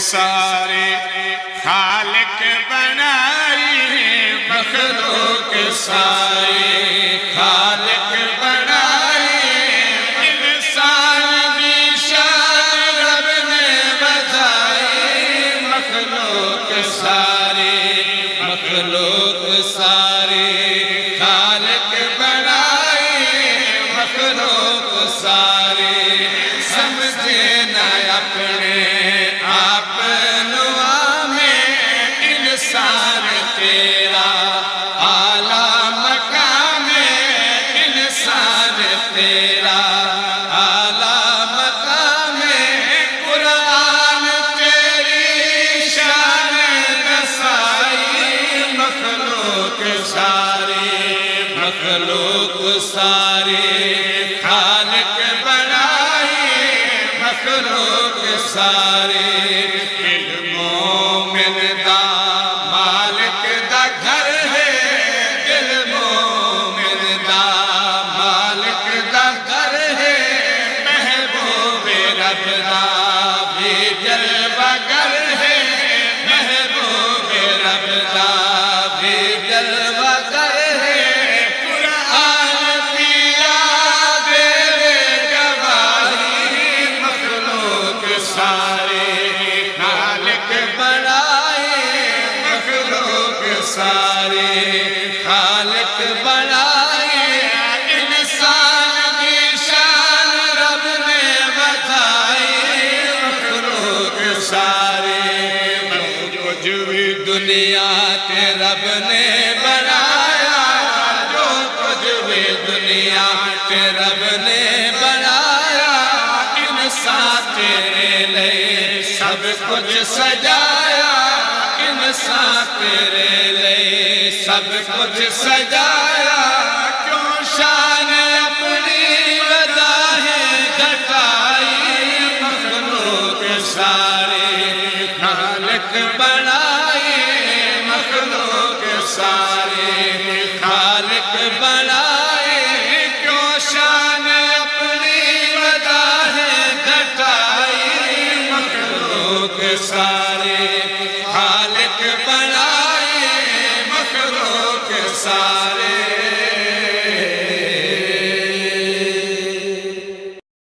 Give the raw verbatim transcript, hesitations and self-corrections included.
سارے خالق بنائی مخلوق سارے خالق بنائی انسان بھی شان رب نے بجائی مخلوق سارے مخلوق سارے خالق بنائی مخلوق سارے سمجھے نہ اپنے آپ نوا میں انسان تیرا اعلیٰ مقام ہے انسان تیرا اعلیٰ مقام ہے قرآن تیری شان رسائی مخلوق سارے مخلوق سارے خالق بنائی مخلوق سارے علم و ملدا مالک دا گھر ہے علم و ملدا مالک دا گھر ہے محبوب رب دا بھی جلوہ گر ہے محبوب رب دا بھی جلوہ گر ہے قرآن پیا دے گواہی مخلوق سارے خالق بنائے مخلوق سارے خالق بنائے انسان کی شان رب نے بتائی مخلوق سارے کچھ بھی دنیا کے رب نے بنایا جو کچھ بھی دنیا کے رب نے بنایا انسان تیرے لئے سب کچھ سجایا انسان تیرے لئے سب کچھ سجایا کیوں شان اپنی وضاحت گھٹائی مخلوق سارے خالق بنائے مخلوق سارے خالق بنائے کیوں شان اپنی وضاحت گھٹائی مخلوق سارے